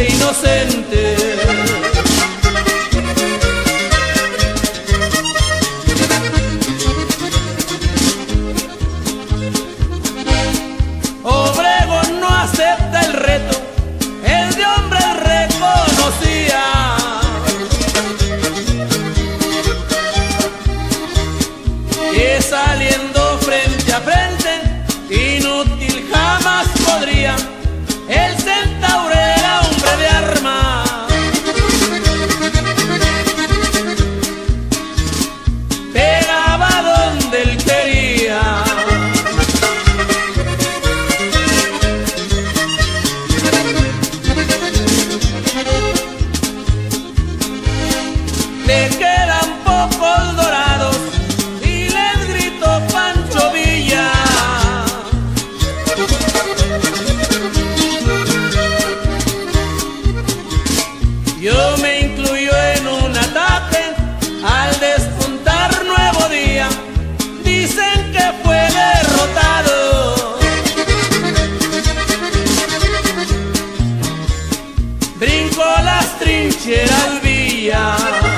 de inocente. Obregón no acepta el reto, el de hombre reconocía. Que saliendo frente a frente, inútil jamás podría. El centauro era hombre de armas. Pegaba donde él quería. Le quedan pocos dorados y les gritó Pancho Villa. Yo me incluyo en un ataque al despuntar nuevo día. Dicen que fue derrotado. Brincó las trincheras Villa.